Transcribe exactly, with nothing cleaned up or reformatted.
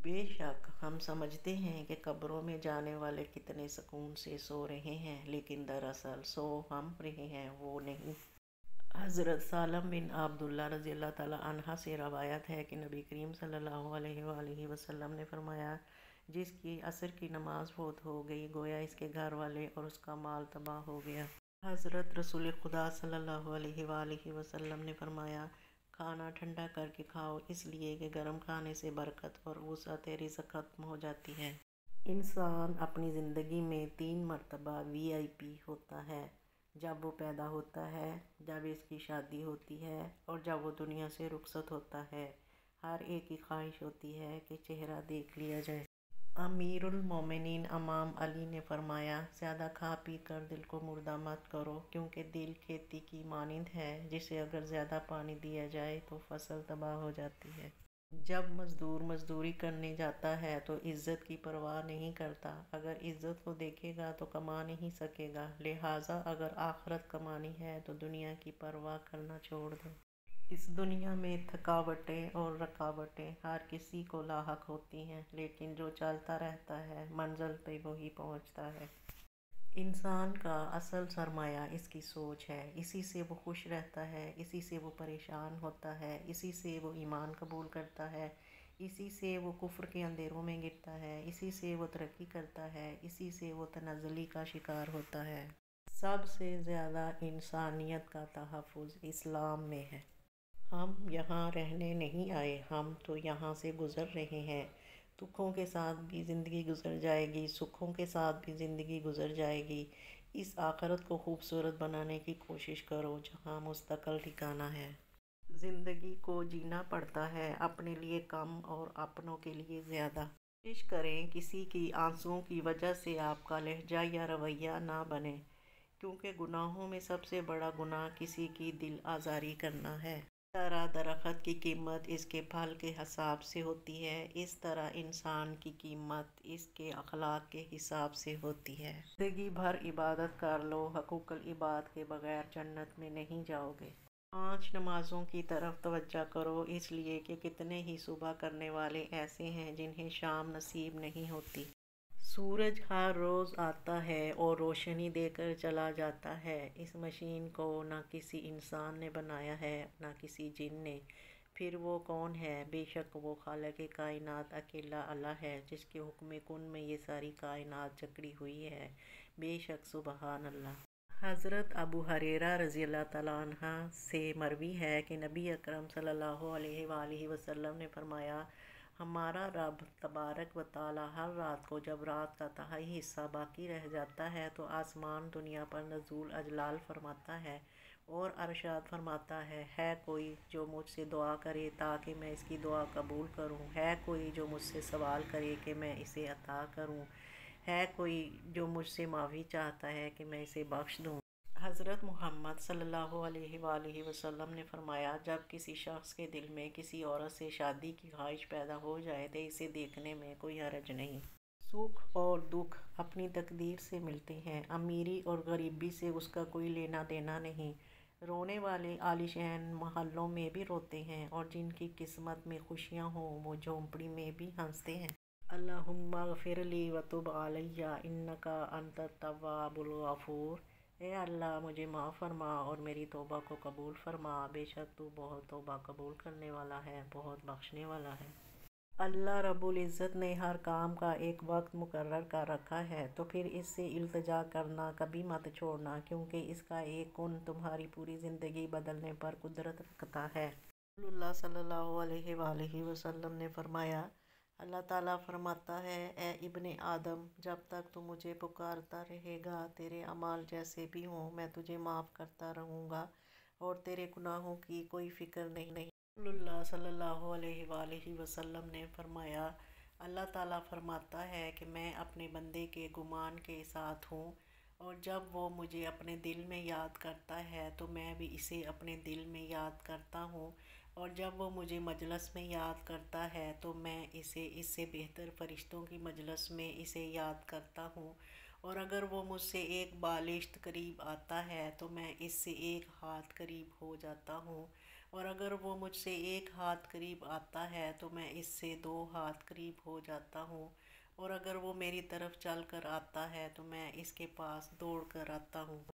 بے شک ہم سمجھتے ہیں کہ قبروں میں جانے والے کتنے سکون سے سو رہے ہیں، لیکن دراصل سو ہم رہے ہیں، وہ نہیں۔ حضرت سالم بن عبداللہ رضی اللہ تعالیٰ عنہ سے روایت ہے کہ نبی کریم صلی اللہ علیہ وآلہ وسلم نے فرمایا، جس کی عصر کی نماز فوت ہو گئی گویا اس کے گھر والے اور اس کا مال تباہ ہو گیا۔ حضرت رسول خدا صلی اللہ علیہ وآلہ وسلم نے فرمایا، کھانا ٹھنڈا کر کے کھاؤ، اس لیے کہ گرم کھانے سے برکت اور وسعت رزق ختم ہو جاتی ہے۔ انسان اپنی زندگی میں تین مرتبہ وی آئی پی ہوتا ہے: جب وہ پیدا ہوتا ہے، جب اس کی شادی ہوتی ہے اور جب وہ دنیا سے رخصت ہوتا ہے۔ ہر ایک کی خواہش ہوتی ہے کہ چہرہ دیکھ لیا جائے۔ امیر المومنین امام علی نے فرمایا، زیادہ کھا پی کر دل کو مردہ مت کرو، کیونکہ دل کھیتی کی مانند ہے جسے اگر زیادہ پانی دیا جائے تو فصل تباہ ہو جاتی ہے۔ جب مزدور مزدوری کرنے جاتا ہے تو عزت کی پرواہ نہیں کرتا، اگر عزت کو دیکھے گا تو کما نہیں سکے گا، لہٰذا اگر آخرت کمانی ہے تو دنیا کی پرواہ کرنا چھوڑ دو۔ اس دنیا میں تھکاوٹیں اور رکاوٹیں ہر کسی کو لاحق ہوتی ہیں، لیکن جو چلتا رہتا ہے منزل پہ وہی پہنچتا ہے۔ انسان کا اصل سرمایہ اس کی سوچ ہے، اسی سے وہ خوش رہتا ہے، اسی سے وہ پریشان ہوتا ہے، اسی سے وہ ایمان قبول کرتا ہے، اسی سے وہ کفر کے اندھیروں میں گرتا ہے، اسی سے وہ ترقی کرتا ہے، اسی سے وہ تنزلی کا شکار ہوتا ہے۔ سب سے زیادہ انسانیت کا تحفظ اسلام میں ہے۔ ہم یہاں رہنے نہیں آئے، ہم تو یہاں سے گزر رہے ہیں۔ دکھوں کے ساتھ بھی زندگی گزر جائے گی، سکھوں کے ساتھ بھی زندگی گزر جائے گی۔ اس آخرت کو خوبصورت بنانے کی کوشش کرو جہاں مستقل ٹھکانہ ہے۔ زندگی کو جینا پڑتا ہے، اپنے لیے کم اور اپنوں کے لیے زیادہ۔ کوشش کریں کسی کی آنسوؤں کی وجہ سے آپ کا لہجہ یا رویہ نہ بنے، کیونکہ گناہوں میں سب سے بڑا گناہ کسی کی دل آزاری کرنا ہے۔ جس طرح درخت کی قیمت اس کے پھل کے حساب سے ہوتی ہے، اس طرح انسان کی قیمت اس کے اخلاق کے حساب سے ہوتی ہے۔ زندگی بھر عبادت کر لو، حقوق العباد کے بغیر جنت میں نہیں جاؤ گے۔ پانچ نمازوں کی طرف توجہ کرو، اس لیے کہ کتنے ہی صبح کرنے والے ایسے ہیں جنہیں شام نصیب نہیں ہوتی۔ سورج ہر روز آتا ہے اور روشنی دے کر چلا جاتا ہے۔ اس مشین کو نہ کسی انسان نے بنایا ہے نہ کسی جن نے، پھر وہ کون ہے؟ بے شک وہ خالق کائنات اکیلا اللہ ہے، جس کے حکم کن میں یہ ساری کائنات جکڑی ہوئی ہے۔ بے شک سبحان اللہ۔ حضرت ابو ہریرہ رضی اللہ تعالیٰ عنہ سے مروی ہے کہ نبی اکرم صلی اللہ علیہ وآلہ وسلم نے فرمایا، ہمارا رب تبارک و تعالیٰ ہر رات کو جب رات کا تہائی حصہ باقی رہ جاتا ہے تو آسمان دنیا پر نزول اجلال فرماتا ہے اور ارشاد فرماتا ہے، ہے کوئی جو مجھ سے دعا کرے تاکہ میں اس کی دعا قبول کروں، ہے کوئی جو مجھ سے سوال کرے کہ میں اسے عطا کروں، ہے کوئی جو مجھ سے معافی چاہتا ہے کہ میں اسے بخش دوں۔ حضرت محمد صلی اللہ علیہ وآلہ وسلم نے فرمایا، جب کسی شخص کے دل میں کسی عورت سے شادی کی خواہش پیدا ہو جائے تو اسے دیکھنے میں کوئی حرج نہیں۔ سکھ اور دکھ اپنی تقدیر سے ملتے ہیں، امیری اور غریبی سے اس کا کوئی لینا دینا نہیں۔ رونے والے عالیشان محلوں میں بھی روتے ہیں اور جن کی قسمت میں خوشیاں ہوں وہ جھونپڑی میں بھی ہنستے ہیں۔ اللہم اغفر لی وتب علی انک انت التواب الغفور۔ اے اللہ مجھے معاف فرما اور میری توبہ کو قبول فرما، بے شک تو بہت توبہ قبول کرنے والا ہے، بہت بخشنے والا ہے۔ اللہ رب العزت نے ہر کام کا ایک وقت مقرر کر رکھا ہے، تو پھر اس سے التجا کرنا کبھی مت چھوڑنا، کیونکہ اس کا ایک کن تمہاری پوری زندگی بدلنے پر قدرت رکھتا ہے۔ رسول اللہ صلی اللہ علیہ وآلہ وسلم نے فرمایا، اللہ تعالیٰ فرماتا ہے، اے ابن آدم، جب تک تو مجھے پکارتا رہے گا تیرے اعمال جیسے بھی ہوں میں تجھے معاف کرتا رہوں گا اور تیرے گناہوں کی کوئی فکر نہیں۔ رسول اللہ صلی اللہ علیہ وآلہ وسلم نے فرمایا، اللہ تعالیٰ فرماتا ہے کہ میں اپنے بندے کے گمان کے ساتھ ہوں، اور جب وہ مجھے اپنے دل میں یاد کرتا ہے تو میں بھی اسے اپنے دل میں یاد کرتا ہوں، اور جب وہ مجھے مجلس میں یاد کرتا ہے تو میں اسے اس سے بہتر فرشتوں کی مجلس میں اسے یاد کرتا ہوں، اور اگر وہ مجھ سے ایک بالشت قریب آتا ہے تو میں اس سے ایک ہاتھ قریب ہو جاتا ہوں، اور اگر وہ مجھ سے ایک ہاتھ قریب آتا ہے تو میں اس سے دو ہاتھ قریب ہو جاتا ہوں، اور اگر وہ میری طرف چل کر آتا ہے تو میں اس کے پاس دوڑ کر آتا ہوں۔